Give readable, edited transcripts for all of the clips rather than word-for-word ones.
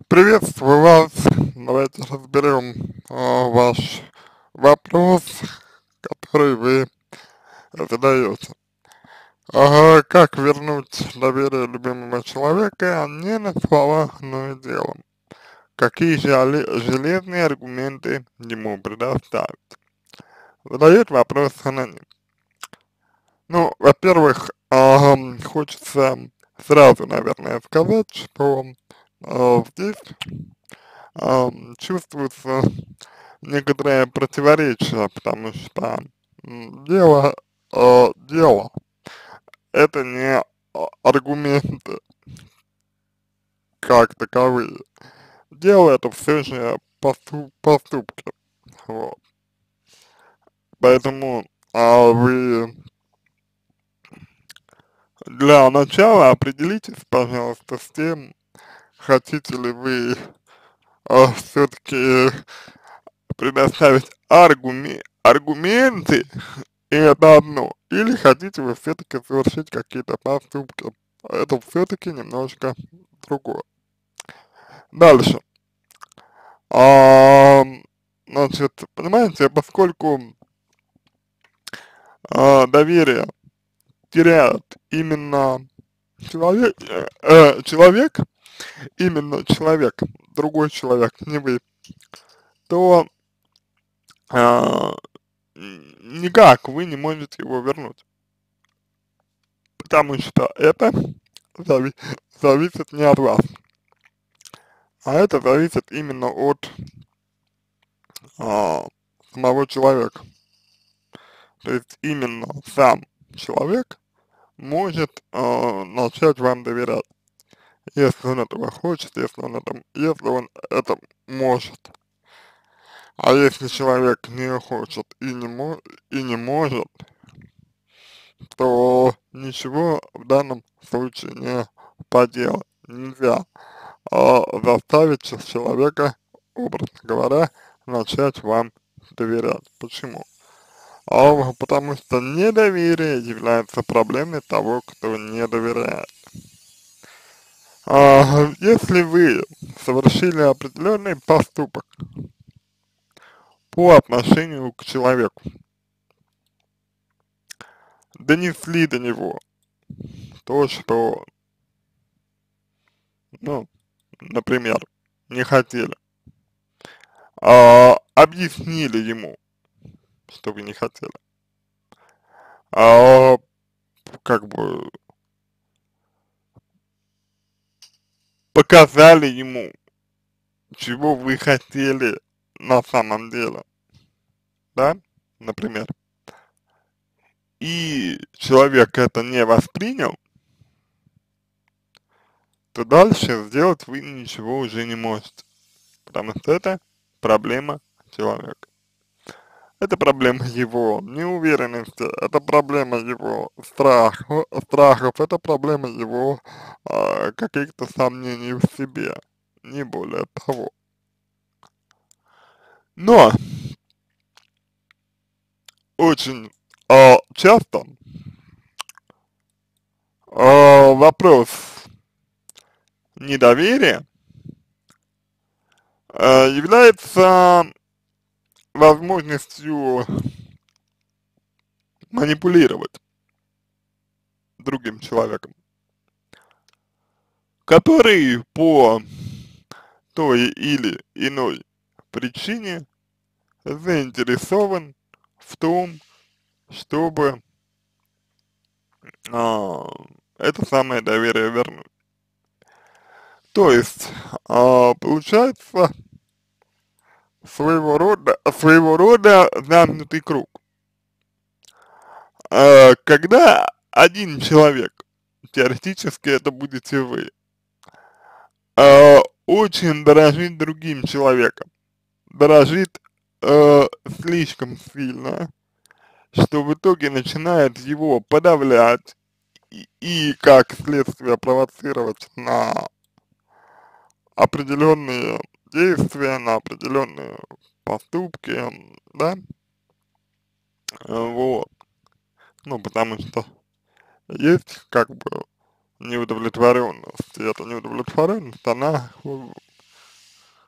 Приветствую вас. Давайте разберем ваш вопрос, который вы задаете. Как вернуть доверие любимого человека не на словах, но и делом? Какие железные аргументы ему предоставить? Задает вопрос аноним. Ну, во-первых, хочется сразу, наверное, сказать, что здесь чувствуется некоторое противоречие, потому что дело это не аргументы как таковые. Дело это все же поступки. Вот. Поэтому вы для начала определитесь, пожалуйста, с тем, хотите ли вы все-таки предоставить аргументы, и это одно. Или хотите вы все-таки совершить какие-то поступки. Это все-таки немножко другое. Дальше. А, значит, понимаете, поскольку доверие теряет именно человек, именно человек, другой человек, не вы, то никак вы не можете его вернуть. Потому что это зави зависит не от вас, а это зависит именно от а, самого человека. То есть именно сам человек может начать вам доверять, если он этого хочет, если он это может. А если человек не хочет и не может, то ничего в данном случае не поделать нельзя. Заставить человека, образно говоря, начать вам доверять. Почему? Потому что недоверие является проблемой того, кто не доверяет. Если вы совершили определенный поступок по отношению к человеку, донесли до него то, что, ну, например, не хотели, объяснили ему, что вы не хотели, а, как бы показали ему, чего вы хотели на самом деле, да, например, и человек это не воспринял, то дальше сделать вы ничего уже не можете, потому что это проблема человека. Это проблема его неуверенности, это проблема его страхов, это проблема его каких-то сомнений в себе, не более того. Но очень часто вопрос недоверия является возможностью манипулировать другим человеком, который по той или иной причине заинтересован в том, чтобы а, это самое доверие вернуть. То есть, получается своего рода замкнутый круг. Когда один человек, теоретически это будете вы, очень дорожит другим человеком, дорожит слишком сильно, что в итоге начинает его подавлять и как следствие провоцировать на определенные действия, на определенные поступки, да, вот, ну, потому что есть как бы неудовлетворенность, и эта неудовлетворенность, она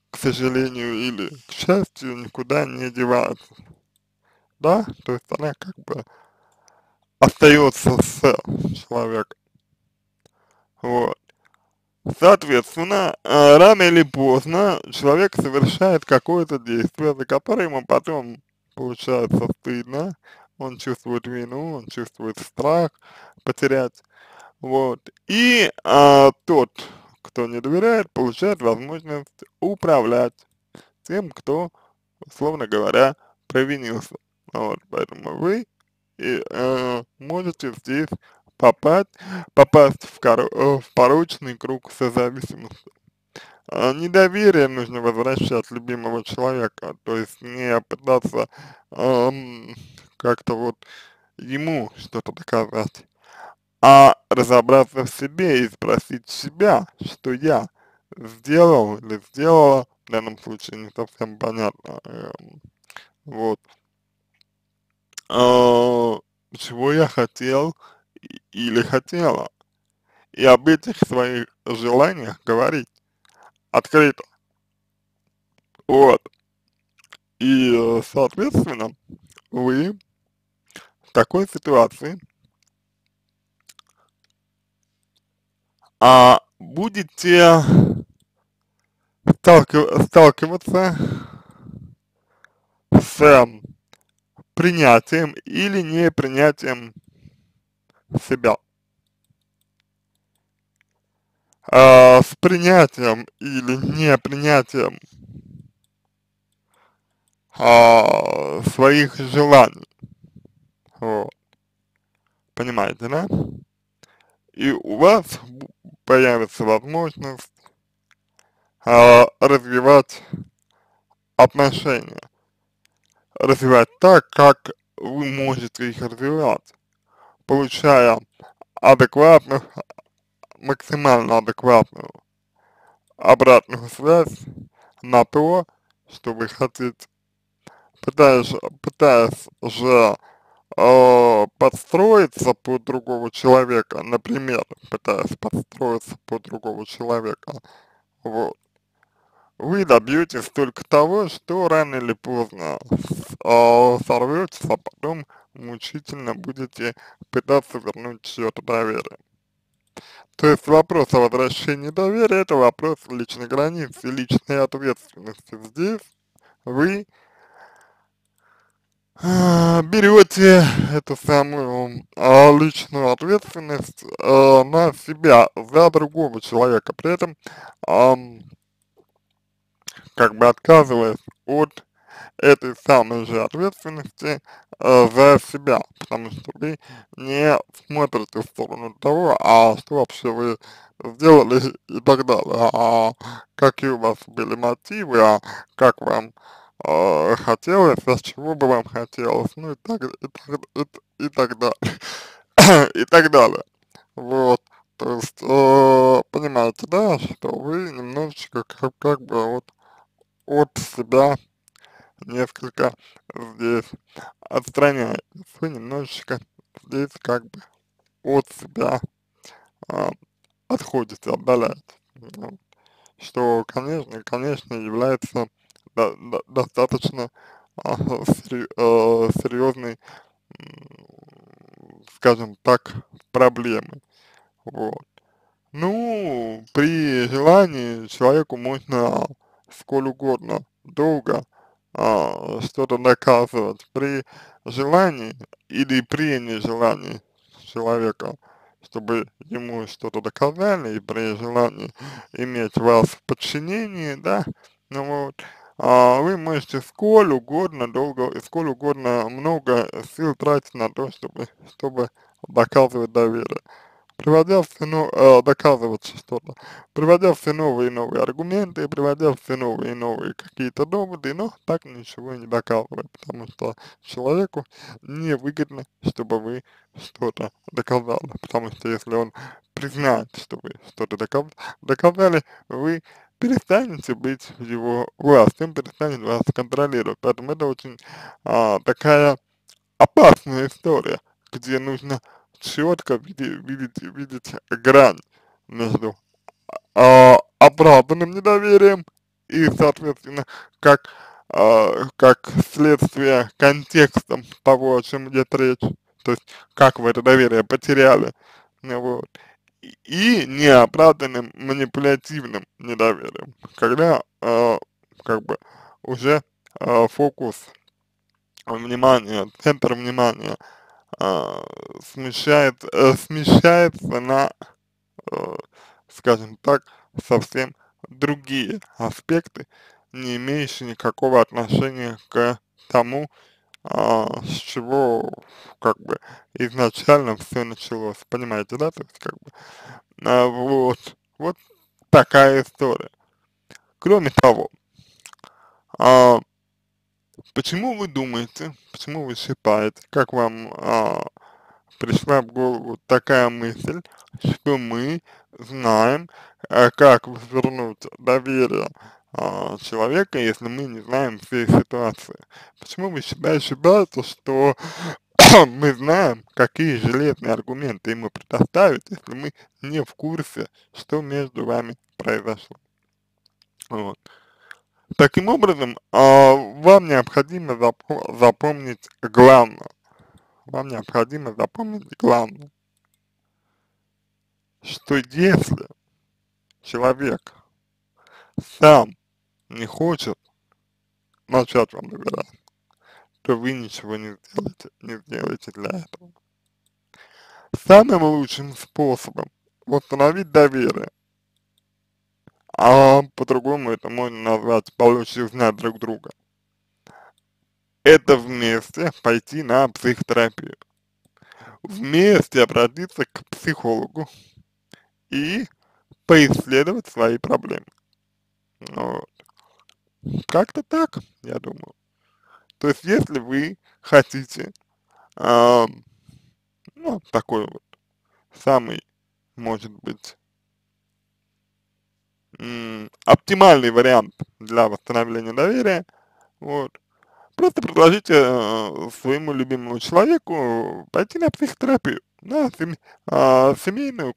к сожалению или к счастью, никуда не девается, да, то есть она как бы остается с человеком, вот. Соответственно, рано или поздно человек совершает какое-то действие, за которое ему потом получается стыдно, он чувствует вину, он чувствует страх потерять, вот. И тот, кто не доверяет, получает возможность управлять тем, кто, условно говоря, провинился. Вот, поэтому вы можете здесь попасть, попасть в порочный круг созависимости. Недоверие нужно возвращать любимого человека, то есть не пытаться как-то вот ему что-то доказать, а разобраться в себе и спросить себя, что я сделал или сделала, в данном случае не совсем понятно, вот, а, чего я хотел или хотела, и об этих своих желаниях говорить открыто, вот, и, соответственно, вы в такой ситуации, будете сталкиваться с принятием или непринятием себя. С принятием или непринятием своих желаний. Вот. Понимаете, да? И у вас появится возможность развивать отношения. Развивать так, как вы можете их развивать, получая адекватную, максимально адекватную обратную связь на то, что вы хотите. Пытаясь же подстроиться под другого человека, например, пытаясь подстроиться под другого человека, вот, вы добьетесь только того, что рано или поздно сорветесь, а потом мучительно будете пытаться вернуть чье-то доверие. То есть вопрос о возвращении доверия — это вопрос личной границы, личной ответственности. Здесь вы берете эту самую личную ответственность на себя за другого человека, при этом как бы отказываясь от этой самой же ответственности за себя, потому что вы не смотрите в сторону того, что вообще вы сделали и так далее, какие у вас были мотивы, как вам хотелось, с чего бы вам хотелось, ну и так далее, и так далее. Вот, то есть, понимаете, да, что вы немножечко как бы вот от себя несколько здесь отстраняетесь, вы немножечко здесь как бы от себя а, отходите, отдаляетесь, ну, что, конечно, является достаточно серьезной, скажем так, проблемой, вот. Ну, при желании человеку можно сколь угодно долго что-то доказывать. При желании или при нежелании человека, чтобы ему что-то доказали, и при желании иметь вас в подчинении, да, ну вот, вы можете сколь угодно долго и сколь угодно много сил тратить на то, чтобы доказывать доверие, приводя все, доказывать что-то, приводя все новые и новые аргументы, приводя все новые и новые какие-то доводы, но так ничего и не доказывая, потому что человеку невыгодно, чтобы вы что-то доказали, потому что если он признает, что вы что-то доказали, вы перестанете быть в его власти, он перестанет вас контролировать, поэтому это очень такая опасная история, где нужно четко видеть грань между оправданным недоверием и, соответственно, как, как следствие контекста того, о чем идет речь, то есть как вы это доверие потеряли, ну вот, и неоправданным манипулятивным недоверием, когда, как бы уже фокус внимания, центр внимания смещается на, э, скажем так, совсем другие аспекты, не имеющие никакого отношения к тому, с чего как бы изначально все началось, понимаете, да, то есть как бы, вот такая история. Кроме того, а, почему вы думаете, почему вы считаете, как вам пришла в голову такая мысль, что мы знаем, как вернуть доверие человека, если мы не знаем всей ситуации? Почему вы считаете, что мы знаем, какие железные аргументы ему предоставить, если мы не в курсе, что между вами произошло? Вот. Таким образом, вам необходимо запомнить главное. Вам необходимо запомнить главное, что если человек сам не хочет начать вам доверять, то вы ничего не сделаете для этого. Самым лучшим способом восстановить доверие, а по-другому это можно назвать получше узнать друг друга, это вместе пойти на психотерапию, вместе обратиться к психологу и поисследовать свои проблемы. Ну, как-то так, я думаю. То есть, если вы хотите, а, ну, такой вот самый, может быть, оптимальный вариант для восстановления доверия, вот, просто предложите своему любимому человеку пойти на психотерапию, на семейную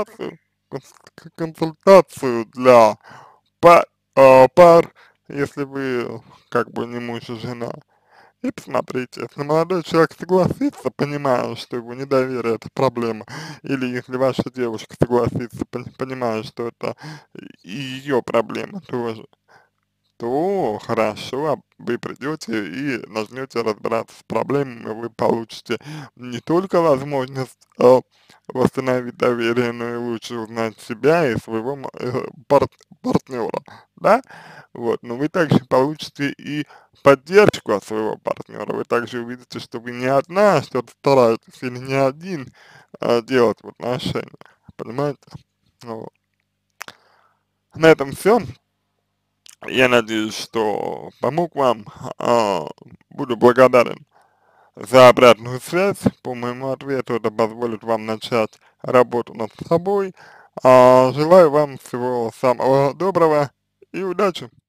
консультацию для пар, если вы как бы не муж и жена. И посмотрите, если молодой человек согласится, понимая, что его недоверие это проблема, или если ваша девушка согласится, понимая, что это и ее проблема тоже, то хорошо, вы придете и начнете разбираться с проблемами, вы получите не только возможность восстановить доверие, но и лучше узнать себя и своего партнера, да, вот, но вы также получите и поддержку от своего партнера, вы также увидите, что вы не одна что-то стараетесь или не один делать в отношениях, понимаете, вот. На этом все. Я надеюсь, что помог вам. А, Буду благодарен за обратную связь по моему ответу. Это позволит вам начать работу над собой. Желаю вам всего самого доброго и удачи.